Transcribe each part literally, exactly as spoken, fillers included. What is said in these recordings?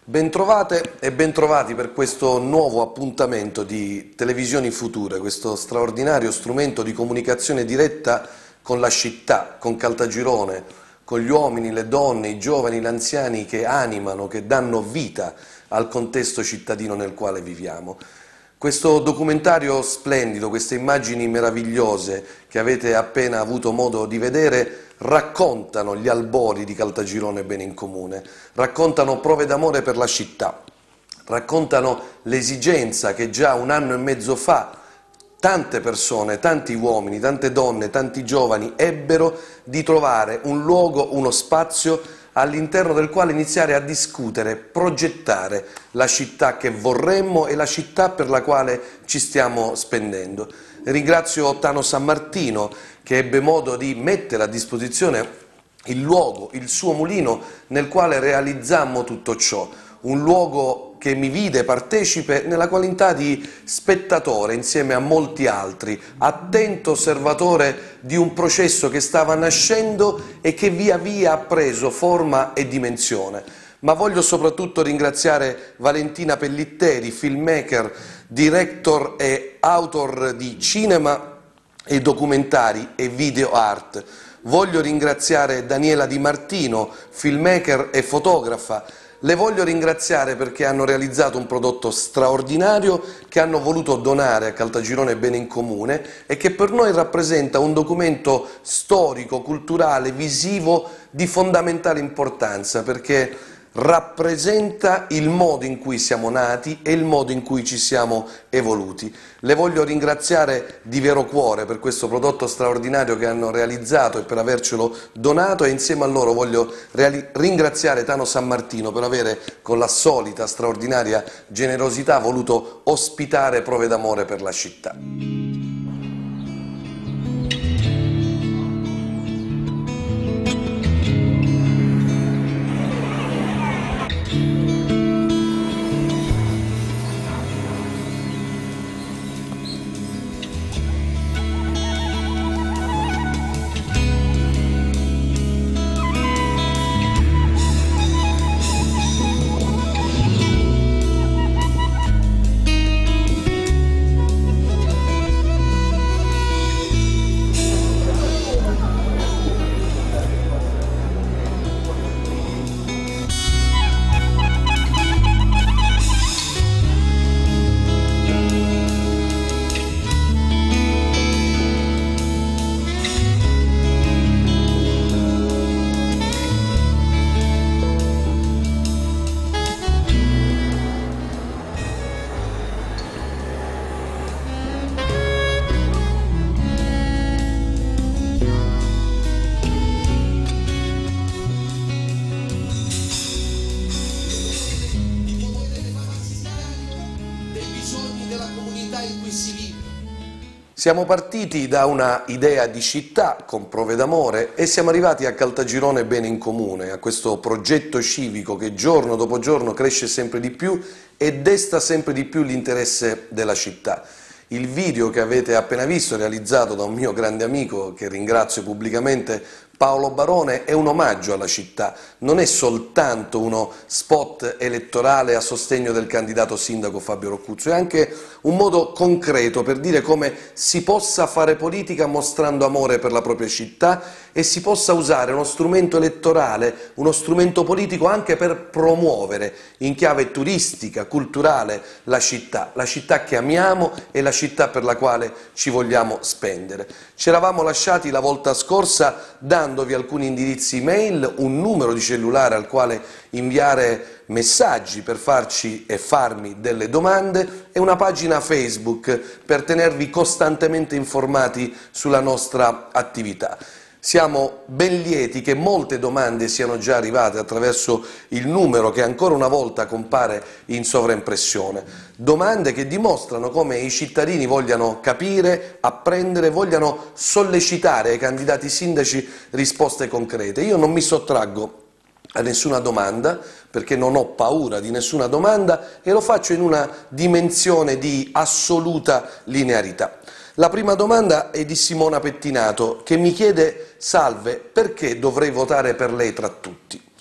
Bentrovate e bentrovati per questo nuovo appuntamento di Televisioni Future, questo straordinario strumento di comunicazione diretta con la città, con Caltagirone, con gli uomini, le donne, i giovani, gli anziani che animano, che danno vita al contesto cittadino nel quale viviamo. Questo documentario splendido, queste immagini meravigliose che avete appena avuto modo di vedere, raccontano gli albori di Caltagirone Bene in Comune, raccontano prove d'amore per la città, raccontano l'esigenza che già un anno e mezzo fa tante persone, tanti uomini, tante donne, tanti giovani ebbero di trovare un luogo, uno spazio all'interno del quale iniziare a discutere, progettare la città che vorremmo e la città per la quale ci stiamo spendendo. Ringrazio Tano San Martino che ebbe modo di mettere a disposizione il luogo, il suo mulino nel quale realizzammo tutto ciò, un luogo che mi vide partecipe nella qualità di spettatore insieme a molti altri, attento osservatore di un processo che stava nascendo e che via via ha preso forma e dimensione. Ma voglio soprattutto ringraziare Valentina Pellitteri, filmmaker, director e autor di cinema e documentari e video art. Voglio ringraziare Daniela Di Martino, filmmaker e fotografa. Le voglio ringraziare perché hanno realizzato un prodotto straordinario che hanno voluto donare a Caltagirone Bene in Comune e che per noi rappresenta un documento storico, culturale, visivo di fondamentale importanza perché rappresenta il modo in cui siamo nati e il modo in cui ci siamo evoluti. Le voglio ringraziare di vero cuore per questo prodotto straordinario che hanno realizzato e per avercelo donato e insieme a loro voglio ringraziare Tano San Martino per avere con la solita straordinaria generosità voluto ospitare prove d'amore per la città. Siamo partiti da una idea di città con prove d'amore e siamo arrivati a Caltagirone Bene in Comune, a questo progetto civico che giorno dopo giorno cresce sempre di più e desta sempre di più l'interesse della città. Il video che avete appena visto, realizzato da un mio grande amico che ringrazio pubblicamente, Paolo Barone, è un omaggio alla città, non è soltanto uno spot elettorale a sostegno del candidato sindaco Fabio Roccuzzo, è anche un modo concreto per dire come si possa fare politica mostrando amore per la propria città e si possa usare uno strumento elettorale, uno strumento politico anche per promuovere in chiave turistica, culturale la città, la città che amiamo e la città per la quale ci vogliamo spendere. Ci eravamo lasciati la volta scorsa dandovi alcuni indirizzi email, un numero di cellulare al quale inviare messaggi per farci e farmi delle domande e una pagina Facebook per tenervi costantemente informati sulla nostra attività. Siamo ben lieti che molte domande siano già arrivate attraverso il numero che ancora una volta compare in sovraimpressione. Domande che dimostrano come i cittadini vogliano capire, apprendere, vogliano sollecitare ai candidati sindaci risposte concrete. Io non mi sottraggo a nessuna domanda perché non ho paura di nessuna domanda e lo faccio in una dimensione di assoluta linearità. La prima domanda è di Simona Pettinato che mi chiede: salve, perché dovrei votare per lei tra tutti?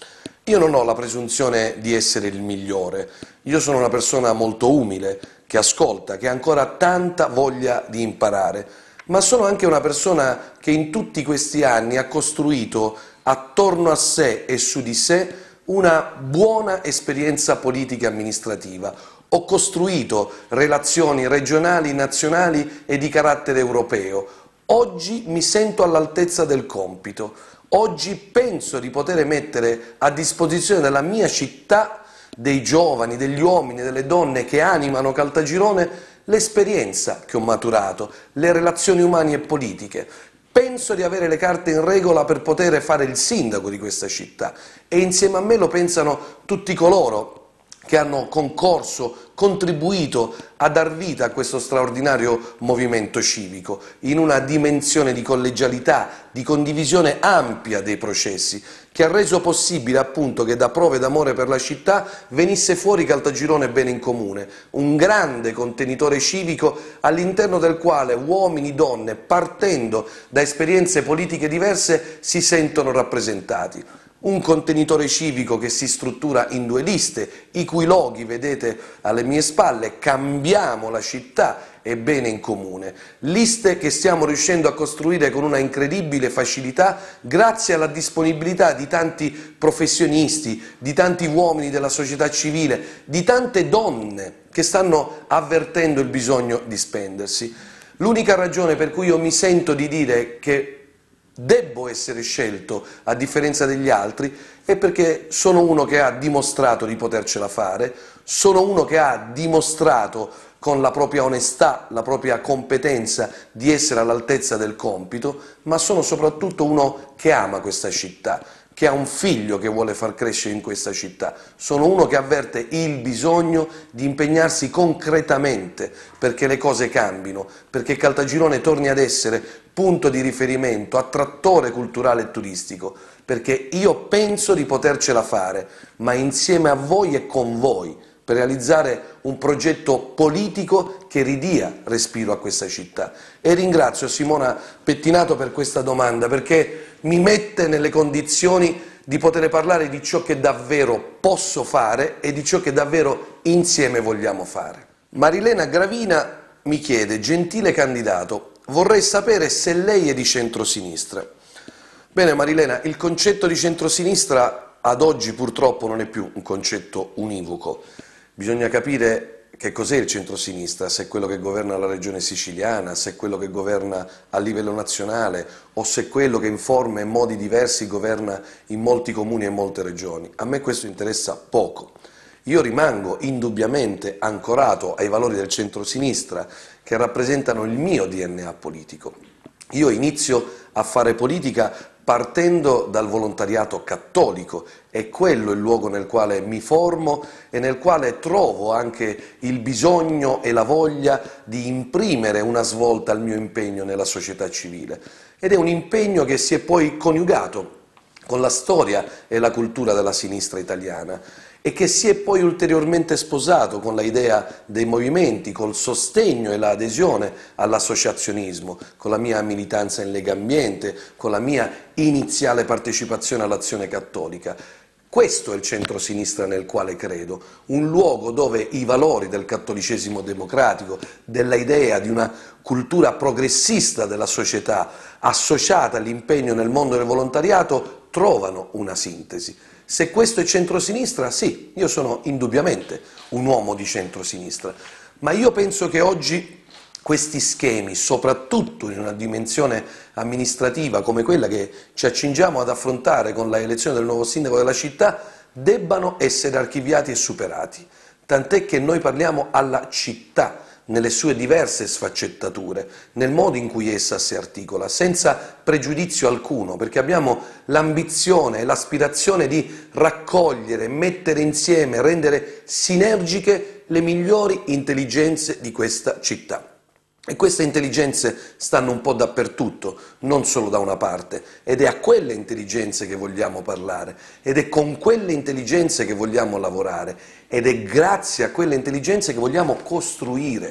Io non ho la presunzione di essere il migliore, io sono una persona molto umile, che ascolta, che ha ancora tanta voglia di imparare, ma sono anche una persona che in tutti questi anni ha costruito attorno a sé e su di sé una buona esperienza politica e amministrativa. Ho costruito relazioni regionali, nazionali e di carattere europeo. Oggi mi sento all'altezza del compito. Oggi penso di poter mettere a disposizione della mia città, dei giovani, degli uomini, delle donne che animano Caltagirone, l'esperienza che ho maturato, le relazioni umane e politiche. Penso di avere le carte in regola per poter fare il sindaco di questa città e insieme a me lo pensano tutti coloro che hanno concorso, contribuito a dar vita a questo straordinario movimento civico, in una dimensione di collegialità, di condivisione ampia dei processi, che ha reso possibile appunto che da prove d'amore per la città venisse fuori Caltagirone bene in comune, un grande contenitore civico all'interno del quale uomini e donne, partendo da esperienze politiche diverse, si sentono rappresentati. Un contenitore civico che si struttura in due liste, i cui loghi vedete alle mie spalle, cambiamo la città e bene in comune. Liste che stiamo riuscendo a costruire con una incredibile facilità grazie alla disponibilità di tanti professionisti, di tanti uomini della società civile, di tante donne che stanno avvertendo il bisogno di spendersi. L'unica ragione per cui io mi sento di dire che debbo essere scelto a differenza degli altri è perché sono uno che ha dimostrato di potercela fare, sono uno che ha dimostrato con la propria onestà, la propria competenza di essere all'altezza del compito, ma sono soprattutto uno che ama questa città, che ha un figlio che vuole far crescere in questa città. Sono uno che avverte il bisogno di impegnarsi concretamente perché le cose cambino, perché Caltagirone torni ad essere punto di riferimento, attrattore culturale e turistico, perché io penso di potercela fare, ma insieme a voi e con voi, per realizzare un progetto politico che ridia respiro a questa città. E ringrazio Simona Pettinato per questa domanda, perché mi mette nelle condizioni di poter parlare di ciò che davvero posso fare e di ciò che davvero insieme vogliamo fare. Marilena Gravina mi chiede: gentile candidato, vorrei sapere se lei è di centrosinistra. Bene Marilena, il concetto di centrosinistra ad oggi purtroppo non è più un concetto univoco. Bisogna capire che cos'è il centrosinistra, se è quello che governa la regione siciliana, se è quello che governa a livello nazionale o se è quello che in forme e modi diversi governa in molti comuni e in molte regioni. A me questo interessa poco. Io rimango indubbiamente ancorato ai valori del centrosinistra che rappresentano il mio D N A politico. Io inizio a fare politica partendo dal volontariato cattolico, è quello il luogo nel quale mi formo e nel quale trovo anche il bisogno e la voglia di imprimere una svolta al mio impegno nella società civile. Ed è un impegno che si è poi coniugato con la storia e la cultura della sinistra italiana e che si è poi ulteriormente sposato con l'idea dei movimenti, col sostegno e l'adesione all'associazionismo, con la mia militanza in Lega Ambiente, con la mia iniziale partecipazione all'Azione Cattolica. Questo è il centrosinistra nel quale credo, un luogo dove i valori del cattolicesimo democratico, dell'idea di una cultura progressista della società associata all'impegno nel mondo del volontariato trovano una sintesi. Se questo è centrosinistra, sì, io sono indubbiamente un uomo di centrosinistra, ma io penso che oggi questi schemi, soprattutto in una dimensione amministrativa come quella che ci accingiamo ad affrontare con la elezione del nuovo sindaco della città, debbano essere archiviati e superati, tant'è che noi parliamo alla città, nelle sue diverse sfaccettature, nel modo in cui essa si articola, senza pregiudizio alcuno, perché abbiamo l'ambizione e l'aspirazione di raccogliere, mettere insieme, rendere sinergiche le migliori intelligenze di questa città. E queste intelligenze stanno un po' dappertutto, non solo da una parte, ed è a quelle intelligenze che vogliamo parlare, ed è con quelle intelligenze che vogliamo lavorare, ed è grazie a quelle intelligenze che vogliamo costruire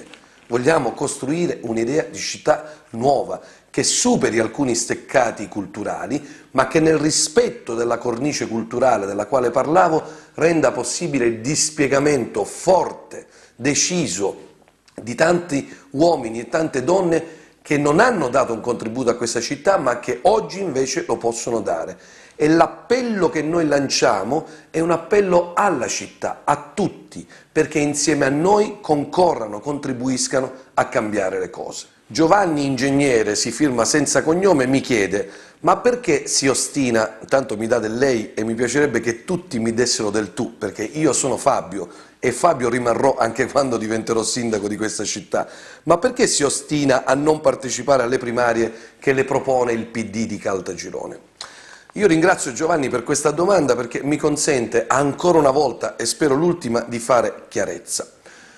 Vogliamo costruire un'idea di città nuova, che superi alcuni steccati culturali, ma che nel rispetto della cornice culturale della quale parlavo renda possibile il dispiegamento forte, deciso, di tanti uomini e tante donne che non hanno dato un contributo a questa città, ma che oggi invece lo possono dare. E l'appello che noi lanciamo è un appello alla città, a tutti, perché insieme a noi concorrano, contribuiscano a cambiare le cose. Giovanni Ingegnere, si firma senza cognome, mi chiede: ma perché si ostina, tanto mi dà del lei e mi piacerebbe che tutti mi dessero del tu, perché io sono Fabio e Fabio rimarrò anche quando diventerò sindaco di questa città, ma perché si ostina a non partecipare alle primarie che le propone il P D di Caltagirone? Io ringrazio Giovanni per questa domanda, perché mi consente ancora una volta, e spero l'ultima, di fare chiarezza.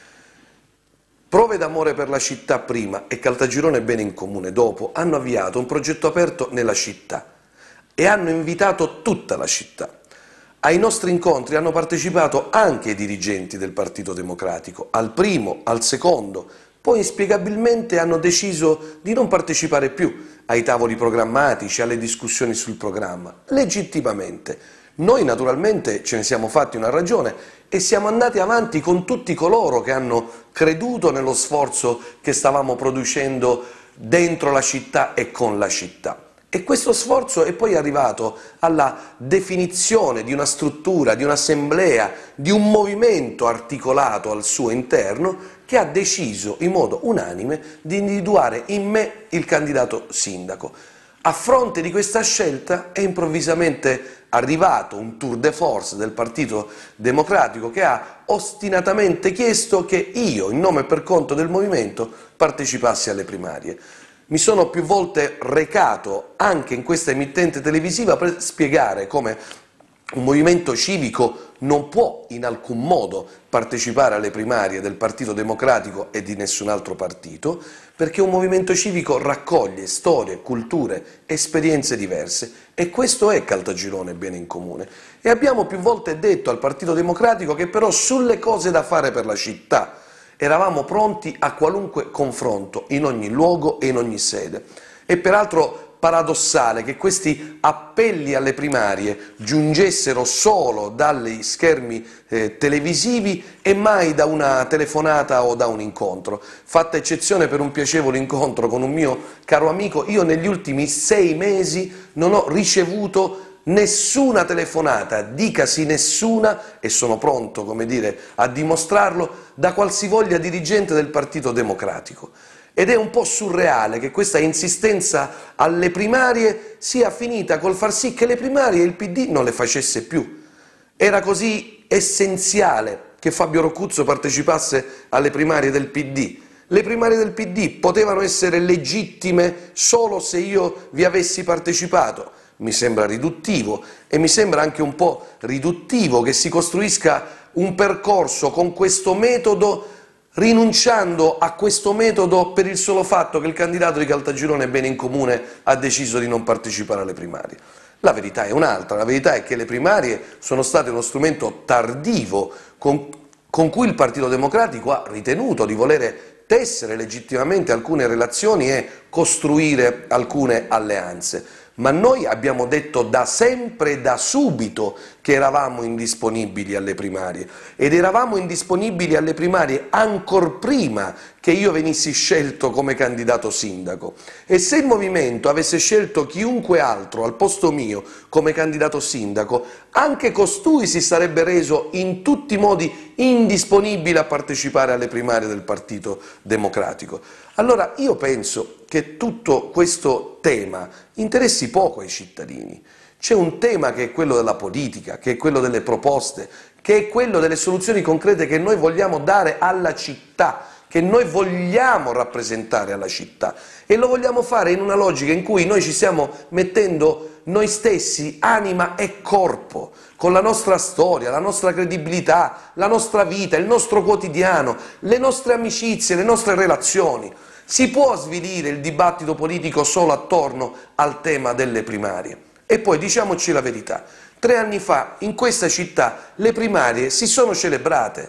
Prove d'amore per la città prima e Caltagirone Bene in Comune dopo hanno avviato un progetto aperto nella città e hanno invitato tutta la città. Ai nostri incontri hanno partecipato anche i dirigenti del Partito Democratico, al primo, al secondo, poi inspiegabilmente hanno deciso di non partecipare più ai tavoli programmatici, alle discussioni sul programma, legittimamente. Noi naturalmente ce ne siamo fatti una ragione e siamo andati avanti con tutti coloro che hanno creduto nello sforzo che stavamo producendo dentro la città e con la città. E questo sforzo è poi arrivato alla definizione di una struttura, di un'assemblea, di un movimento articolato al suo interno che ha deciso in modo unanime di individuare in me il candidato sindaco. A fronte di questa scelta è improvvisamente arrivato un tour de force del Partito Democratico che ha ostinatamente chiesto che io, in nome e per conto del movimento, partecipassi alle primarie. Mi sono più volte recato anche in questa emittente televisiva per spiegare come un movimento civico non può in alcun modo partecipare alle primarie del Partito Democratico e di nessun altro partito, perché un movimento civico raccoglie storie, culture, esperienze diverse, e questo è Caltagirone Bene in Comune. E abbiamo più volte detto al Partito Democratico che però sulle cose da fare per la città eravamo pronti a qualunque confronto, in ogni luogo e in ogni sede. E peraltro paradossale che questi appelli alle primarie giungessero solo dagli schermi eh, televisivi e mai da una telefonata o da un incontro. Fatta eccezione per un piacevole incontro con un mio caro amico, io negli ultimi sei mesi non ho ricevuto nessuna telefonata, dicasi nessuna, e sono pronto, come dire, a dimostrarlo, da qualsivoglia dirigente del Partito Democratico. Ed è un po' surreale che questa insistenza alle primarie sia finita col far sì che le primarie il P D non le facesse più. Era così essenziale che Fabio Roccuzzo partecipasse alle primarie del P D. Le primarie del P D potevano essere legittime solo se io vi avessi partecipato. Mi sembra riduttivo e mi sembra anche un po' riduttivo che si costruisca un percorso con questo metodo, rinunciando a questo metodo per il solo fatto che il candidato di Caltagirone Bene in Comune ha deciso di non partecipare alle primarie. La verità è un'altra, la verità è che le primarie sono state uno strumento tardivo con, con cui il Partito Democratico ha ritenuto di volere tessere legittimamente alcune relazioni e costruire alcune alleanze. Ma noi abbiamo detto da sempre e da subito che eravamo indisponibili alle primarie, ed eravamo indisponibili alle primarie ancor prima che io venissi scelto come candidato sindaco. E se il movimento avesse scelto chiunque altro al posto mio come candidato sindaco, anche costui si sarebbe reso in tutti i modi indisponibile a partecipare alle primarie del Partito Democratico. Allora io penso che tutto questo tema interessi poco ai cittadini. C'è un tema che è quello della politica, che è quello delle proposte, che è quello delle soluzioni concrete che noi vogliamo dare alla città, che noi vogliamo rappresentare alla città, e lo vogliamo fare in una logica in cui noi ci stiamo mettendo noi stessi, anima e corpo, con la nostra storia, la nostra credibilità, la nostra vita, il nostro quotidiano, le nostre amicizie, le nostre relazioni. Si può svilire il dibattito politico solo attorno al tema delle primarie. E poi diciamoci la verità, tre anni fa in questa città le primarie si sono celebrate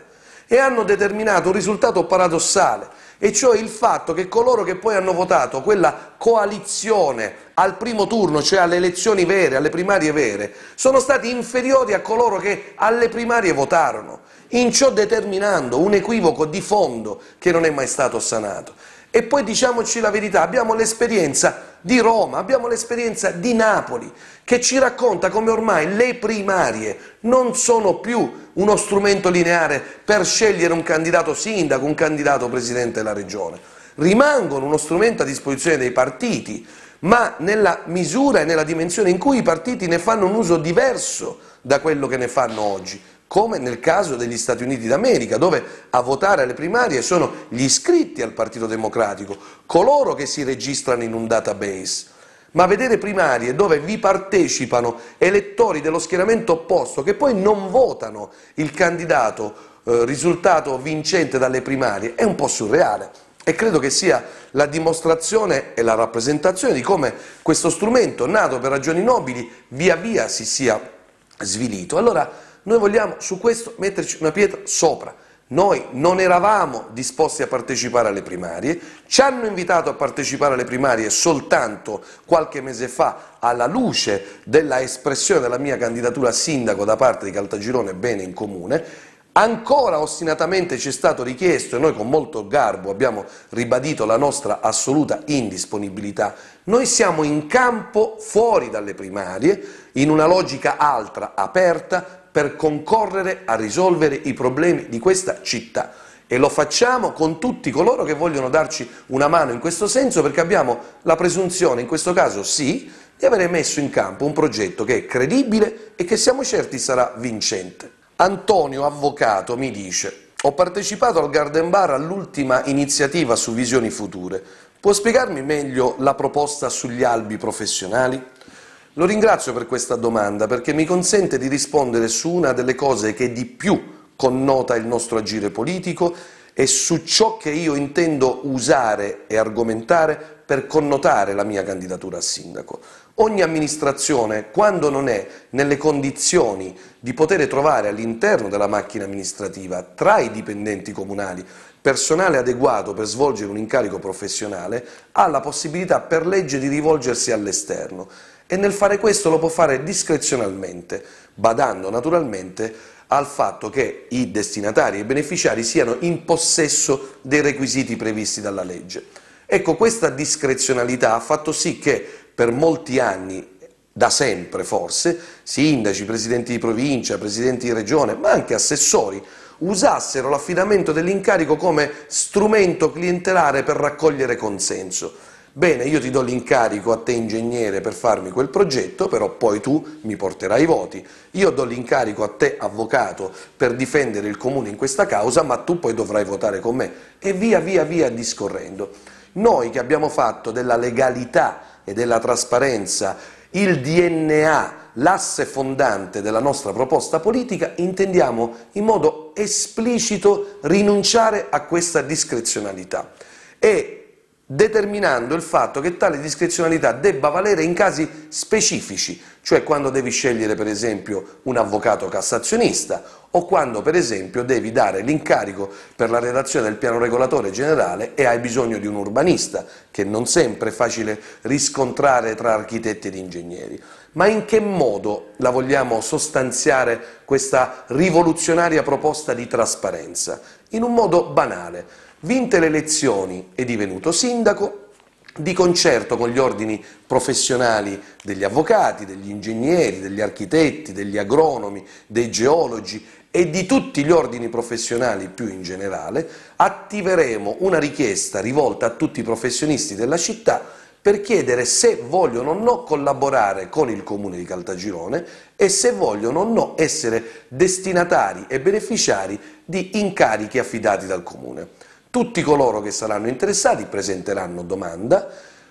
e hanno determinato un risultato paradossale, e cioè il fatto che coloro che poi hanno votato quella coalizione al primo turno, cioè alle elezioni vere, alle primarie vere, sono stati inferiori a coloro che alle primarie votarono, in ciò determinando un equivoco di fondo che non è mai stato sanato. E poi diciamoci la verità, abbiamo l'esperienza di Roma, abbiamo l'esperienza di Napoli, che ci racconta come ormai le primarie non sono più uno strumento lineare per scegliere un candidato sindaco, un candidato presidente della regione. Rimangono uno strumento a disposizione dei partiti, ma nella misura e nella dimensione in cui i partiti ne fanno un uso diverso da quello che ne fanno oggi, come nel caso degli Stati Uniti d'America, dove a votare alle primarie sono gli iscritti al Partito Democratico, coloro che si registrano in un database. Ma vedere primarie dove vi partecipano elettori dello schieramento opposto, che poi non votano il candidato eh, risultato vincente dalle primarie, è un po' surreale. E credo che sia la dimostrazione e la rappresentazione di come questo strumento, nato per ragioni nobili, via via si sia svilito. Allora, noi vogliamo su questo metterci una pietra sopra. Noi non eravamo disposti a partecipare alle primarie, ci hanno invitato a partecipare alle primarie soltanto qualche mese fa, alla luce della espressione della mia candidatura a sindaco da parte di Caltagirone Bene in Comune. Ancora ostinatamente ci è stato richiesto, e noi con molto garbo abbiamo ribadito la nostra assoluta indisponibilità. Noi siamo in campo fuori dalle primarie, in una logica altra, aperta, per concorrere a risolvere i problemi di questa città, e lo facciamo con tutti coloro che vogliono darci una mano in questo senso, perché abbiamo la presunzione, in questo caso sì, di avere messo in campo un progetto che è credibile e che siamo certi sarà vincente. Antonio, avvocato, mi dice: ho partecipato al Garden Bar all'ultima iniziativa su visioni future, può spiegarmi meglio la proposta sugli albi professionali? Lo ringrazio per questa domanda, perché mi consente di rispondere su una delle cose che di più connota il nostro agire politico e su ciò che io intendo usare e argomentare per connotare la mia candidatura a sindaco. Ogni amministrazione, quando non è nelle condizioni di poter trovare all'interno della macchina amministrativa, tra i dipendenti comunali, personale adeguato per svolgere un incarico professionale, ha la possibilità per legge di rivolgersi all'esterno. E nel fare questo lo può fare discrezionalmente, badando naturalmente al fatto che i destinatari e i beneficiari siano in possesso dei requisiti previsti dalla legge. Ecco, questa discrezionalità ha fatto sì che per molti anni, da sempre forse, sindaci, presidenti di provincia, presidenti di regione, ma anche assessori, usassero l'affidamento dell'incarico come strumento clientelare per raccogliere consenso. Bene, io ti do l'incarico a te ingegnere per farmi quel progetto, però poi tu mi porterai i voti. Io do l'incarico a te avvocato per difendere il comune in questa causa, ma tu poi dovrai votare con me. E via via via discorrendo. Noi che abbiamo fatto della legalità e della trasparenza il D N A, l'asse fondante della nostra proposta politica, intendiamo in modo esplicito rinunciare a questa discrezionalità. E determinando il fatto che tale discrezionalità debba valere in casi specifici, cioè quando devi scegliere per esempio un avvocato cassazionista o quando per esempio devi dare l'incarico per la redazione del piano regolatore generale e hai bisogno di un urbanista, che non sempre è facile riscontrare tra architetti ed ingegneri. Ma in che modo la vogliamo sostanziare questa rivoluzionaria proposta di trasparenza? In un modo banale. Vinte le elezioni e divenuto sindaco, di concerto con gli ordini professionali degli avvocati, degli ingegneri, degli architetti, degli agronomi, dei geologi e di tutti gli ordini professionali più in generale, attiveremo una richiesta rivolta a tutti i professionisti della città per chiedere se vogliono o no collaborare con il Comune di Caltagirone e se vogliono o no essere destinatari e beneficiari di incarichi affidati dal Comune. Tutti coloro che saranno interessati presenteranno domanda,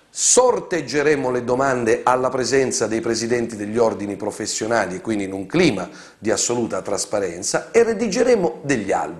sorteggeremo le domande alla presenza dei presidenti degli ordini professionali e quindi in un clima di assoluta trasparenza, e redigeremo degli albi.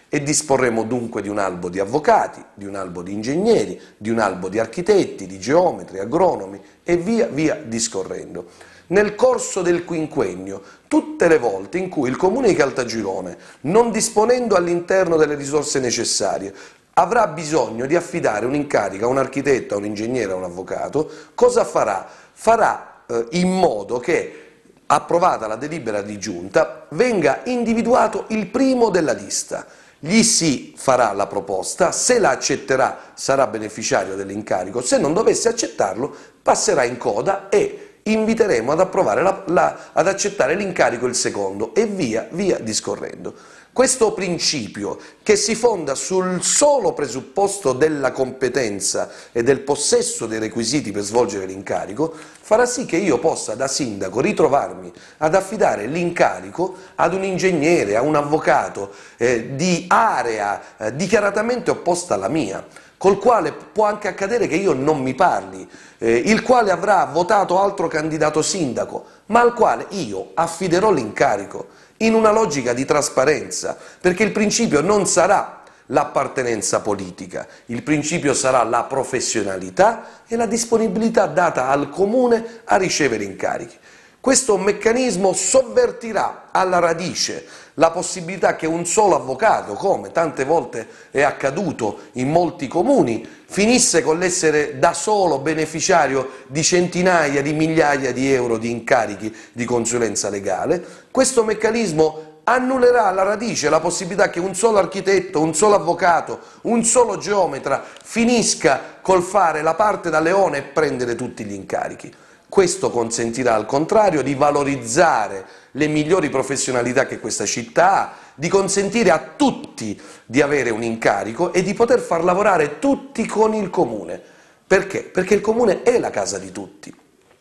e disporremo dunque di un albo di avvocati, di un albo di ingegneri, di un albo di architetti, di geometri, agronomi e via via discorrendo. Nel corso del quinquennio, tutte le volte in cui il Comune di Caltagirone, non disponendo all'interno delle risorse necessarie, avrà bisogno di affidare un incarico a un architetto, a un ingegnere, a un avvocato, cosa farà? Farà eh, in modo che, approvata la delibera di giunta, venga individuato il primo della lista. Gli si farà la proposta, se la accetterà sarà beneficiario dell'incarico, se non dovesse accettarlo passerà in coda e inviteremo ad, approvare la, la, ad accettare l'incarico il secondo e via via discorrendo. Questo principio, che si fonda sul solo presupposto della competenza e del possesso dei requisiti per svolgere l'incarico, farà sì che io possa da sindaco ritrovarmi ad affidare l'incarico ad un ingegnere, a un avvocato eh, di area eh, dichiaratamente opposta alla mia, col quale può anche accadere che io non mi parli, eh, il quale avrà votato altro candidato sindaco, ma al quale io affiderò l'incarico in una logica di trasparenza, perché il principio non sarà l'appartenenza politica, il principio sarà la professionalità e la disponibilità data al Comune a ricevere incarichi. Questo meccanismo sovvertirà alla radice la possibilità che un solo avvocato, come tante volte è accaduto in molti comuni, finisse con l'essere da solo beneficiario di centinaia di migliaia di euro di incarichi di consulenza legale. Questo meccanismo annullerà alla radice la possibilità che un solo architetto, un solo avvocato, un solo geometra finisca col fare la parte da leone e prendere tutti gli incarichi. Questo consentirà al contrario di valorizzare le migliori professionalità che questa città ha, di consentire a tutti di avere un incarico e di poter far lavorare tutti con il Comune. Perché? Perché il Comune è la casa di tutti.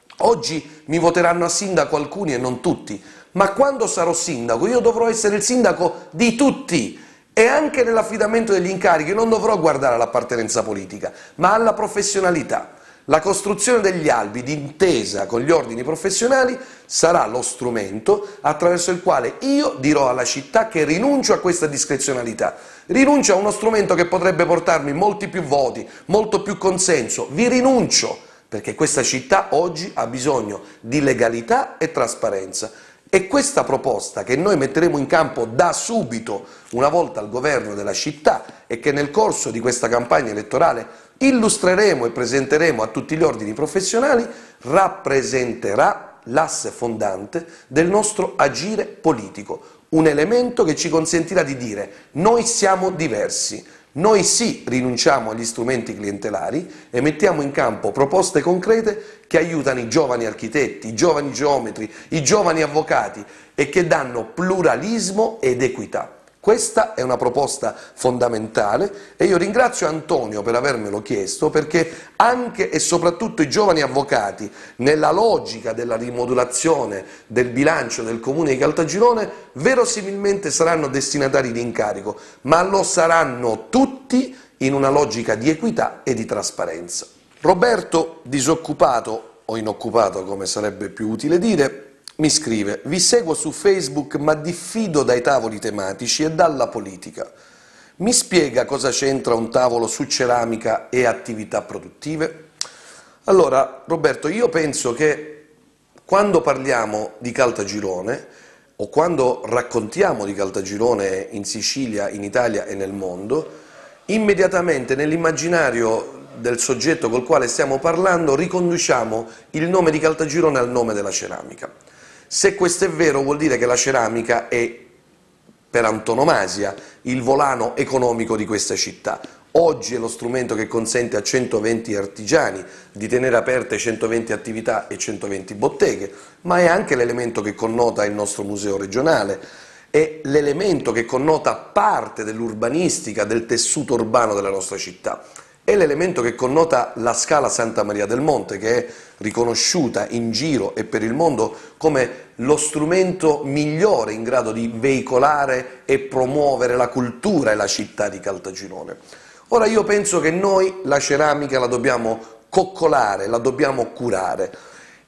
Oggi mi voteranno a sindaco alcuni e non tutti, ma quando sarò sindaco io dovrò essere il sindaco di tutti. E anche nell'affidamento degli incarichi non dovrò guardare all'appartenenza politica, ma alla professionalità. La costruzione degli albi d'intesa con gli ordini professionali sarà lo strumento attraverso il quale io dirò alla città che rinuncio a questa discrezionalità, rinuncio a uno strumento che potrebbe portarmi molti più voti, molto più consenso, vi rinuncio, perché questa città oggi ha bisogno di legalità e trasparenza. E questa proposta che noi metteremo in campo da subito, una volta al governo della città, e che nel corso di questa campagna elettorale illustreremo e presenteremo a tutti gli ordini professionali, rappresenterà l'asse fondante del nostro agire politico, un elemento che ci consentirà di dire: noi siamo diversi, noi sì rinunciamo agli strumenti clientelari e mettiamo in campo proposte concrete che aiutano i giovani architetti, i giovani geometri, i giovani avvocati e che danno pluralismo ed equità. Questa è una proposta fondamentale e io ringrazio Antonio per avermelo chiesto, perché anche e soprattutto i giovani avvocati, nella logica della rimodulazione del bilancio del Comune di Caltagirone, verosimilmente saranno destinatari di incarico, ma lo saranno tutti in una logica di equità e di trasparenza. Roberto, disoccupato o inoccupato come sarebbe più utile dire, mi scrive: vi seguo su Facebook ma diffido dai tavoli tematici e dalla politica. Mi spiega cosa c'entra un tavolo su ceramica e attività produttive? Allora, Roberto, io penso che quando parliamo di Caltagirone o quando raccontiamo di Caltagirone in Sicilia, in Italia e nel mondo, immediatamente nell'immaginario del soggetto col quale stiamo parlando riconduciamo il nome di Caltagirone al nome della ceramica. Se questo è vero, vuol dire che la ceramica è per antonomasia il volano economico di questa città. Oggi è lo strumento che consente a centoventi artigiani di tenere aperte centoventi attività e centoventi botteghe, ma è anche l'elemento che connota il nostro museo regionale, è l'elemento che connota parte dell'urbanistica, del tessuto urbano della nostra città. È l'elemento che connota la Scala Santa Maria del Monte, che è riconosciuta in giro e per il mondo come lo strumento migliore in grado di veicolare e promuovere la cultura e la città di Caltagirone. Ora io penso che noi la ceramica la dobbiamo coccolare, la dobbiamo curare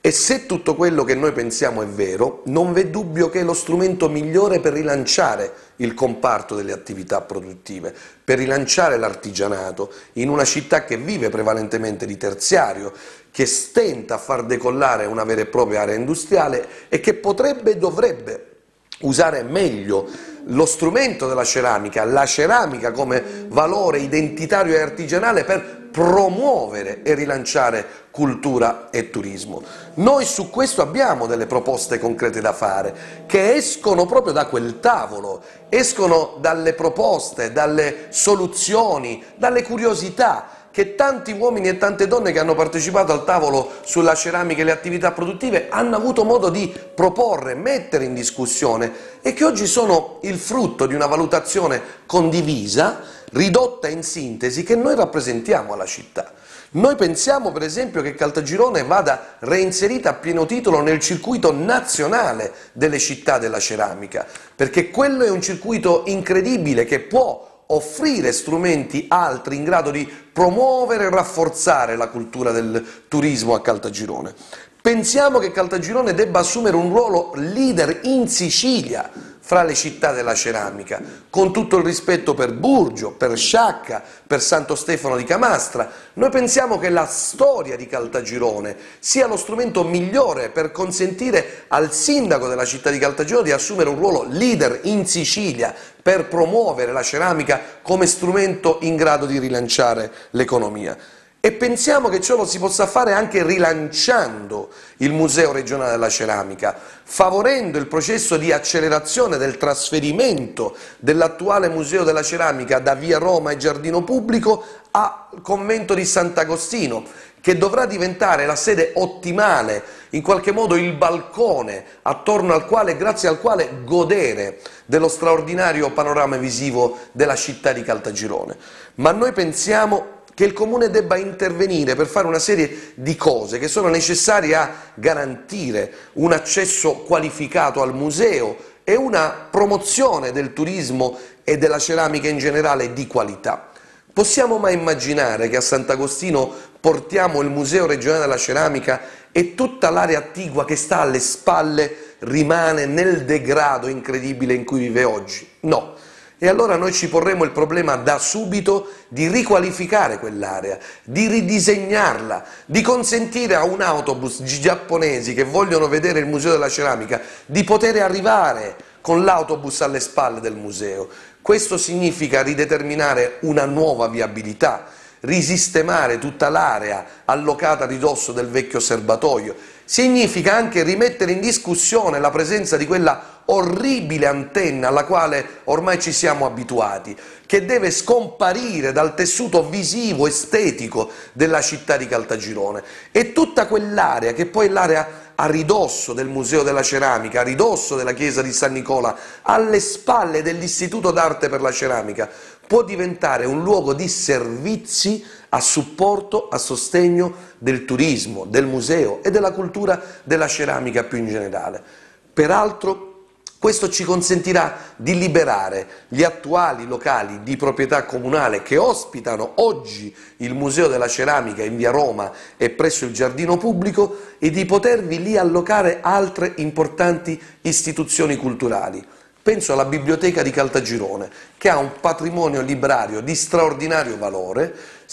E se tutto quello che noi pensiamo è vero, non v'è dubbio che è lo strumento migliore per rilanciare il comparto delle attività produttive, per rilanciare l'artigianato in una città che vive prevalentemente di terziario, che stenta a far decollare una vera e propria area industriale e che potrebbe e dovrebbe usare meglio lo strumento della ceramica, la ceramica come valore identitario e artigianale per promuovere e rilanciare cultura e turismo. Noi su questo abbiamo delle proposte concrete da fare, che escono proprio da quel tavolo, escono dalle proposte, dalle soluzioni, dalle curiosità che tanti uomini e tante donne che hanno partecipato al tavolo sulla ceramica e le attività produttive hanno avuto modo di proporre, mettere in discussione e che oggi sono il frutto di una valutazione condivisa, ridotta in sintesi, che noi rappresentiamo alla città. Noi pensiamo per esempio che Caltagirone vada reinserita a pieno titolo nel circuito nazionale delle città della ceramica, perché quello è un circuito incredibile che può offrire strumenti altri in grado di promuovere e rafforzare la cultura del turismo a Caltagirone. Pensiamo che Caltagirone debba assumere un ruolo leader in Sicilia fra le città della ceramica, con tutto il rispetto per Burgio, per Sciacca, per Santo Stefano di Camastra. Noi pensiamo che la storia di Caltagirone sia lo strumento migliore per consentire al sindaco della città di Caltagirone di assumere un ruolo leader in Sicilia per promuovere la ceramica come strumento in grado di rilanciare l'economia. E pensiamo che ciò lo si possa fare anche rilanciando il Museo regionale della ceramica, favorendo il processo di accelerazione del trasferimento dell'attuale Museo della ceramica da via Roma e Giardino Pubblico al convento di Sant'Agostino, che dovrà diventare la sede ottimale, in qualche modo il balcone attorno al quale, grazie al quale godere dello straordinario panorama visivo della città di Caltagirone. Ma noi pensiamo che il Comune debba intervenire per fare una serie di cose che sono necessarie a garantire un accesso qualificato al museo e una promozione del turismo e della ceramica in generale di qualità. Possiamo mai immaginare che a Sant'Agostino portiamo il Museo regionale della ceramica e tutta l'area attigua che sta alle spalle rimane nel degrado incredibile in cui vive oggi? No. E allora noi ci porremo il problema da subito di riqualificare quell'area, di ridisegnarla, di consentire a un autobus giapponesi che vogliono vedere il Museo della Ceramica di poter arrivare con l'autobus alle spalle del museo. Questo significa rideterminare una nuova viabilità, risistemare tutta l'area allocata a ridosso del vecchio serbatoio. Significa anche rimettere in discussione la presenza di quella orribile antenna alla quale ormai ci siamo abituati, che deve scomparire dal tessuto visivo, estetico della città di Caltagirone. E tutta quell'area, che poi è l'area a ridosso del Museo della Ceramica, a ridosso della chiesa di San Nicola, alle spalle dell'Istituto d'Arte per la Ceramica, può diventare un luogo di servizi a supporto, a sostegno del turismo, del museo e della cultura della ceramica più in generale. Peraltro, questo ci consentirà di liberare gli attuali locali di proprietà comunale che ospitano oggi il Museo della Ceramica in via Roma e presso il Giardino Pubblico e di potervi lì allocare altre importanti istituzioni culturali. Penso alla Biblioteca di Caltagirone, che ha un patrimonio librario di straordinario valore,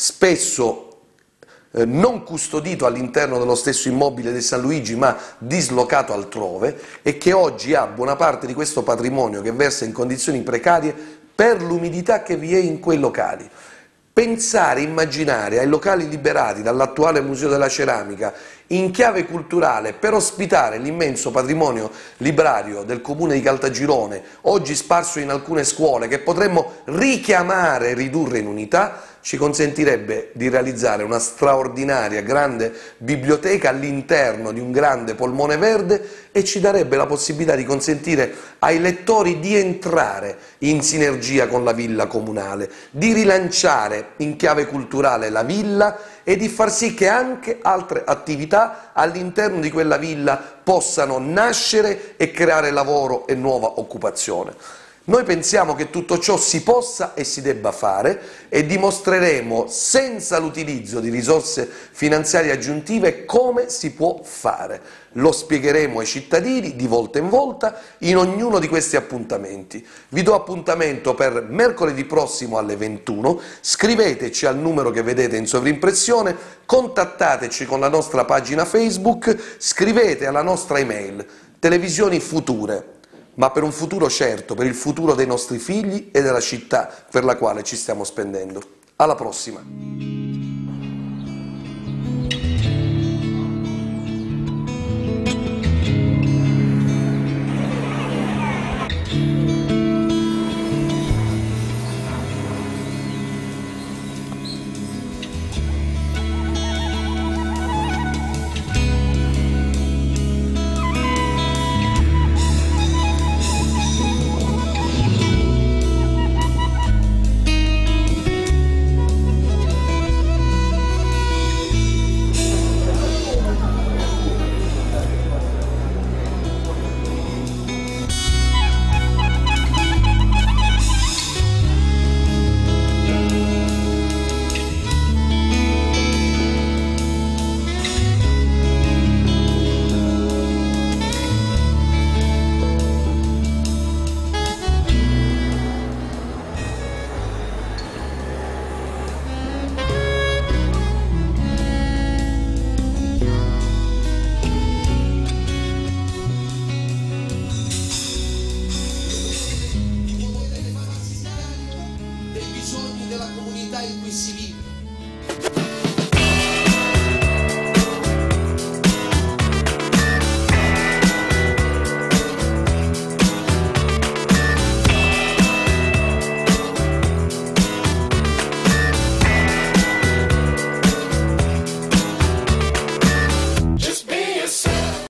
spesso Eh, non custodito all'interno dello stesso immobile di San Luigi ma dislocato altrove e che oggi ha buona parte di questo patrimonio che versa in condizioni precarie per l'umidità che vi è in quei locali. Pensare, immaginare ai locali liberati dall'attuale Museo della Ceramica in chiave culturale per ospitare l'immenso patrimonio librario del Comune di Caltagirone, oggi sparso in alcune scuole, che potremmo richiamare e ridurre in unità, ci consentirebbe di realizzare una straordinaria grande biblioteca all'interno di un grande polmone verde e ci darebbe la possibilità di consentire ai lettori di entrare in sinergia con la villa comunale, di rilanciare in chiave culturale la villa e di far sì che anche altre attività all'interno di quella villa possano nascere e creare lavoro e nuova occupazione. Noi pensiamo che tutto ciò si possa e si debba fare e dimostreremo senza l'utilizzo di risorse finanziarie aggiuntive come si può fare. Lo spiegheremo ai cittadini di volta in volta in ognuno di questi appuntamenti. Vi do appuntamento per mercoledì prossimo alle ventuno, scriveteci al numero che vedete in sovrimpressione, contattateci con la nostra pagina Facebook, scrivete alla nostra email. Televisioni Future, ma per un futuro certo, per il futuro dei nostri figli e della città per la quale ci stiamo spendendo. Alla prossima!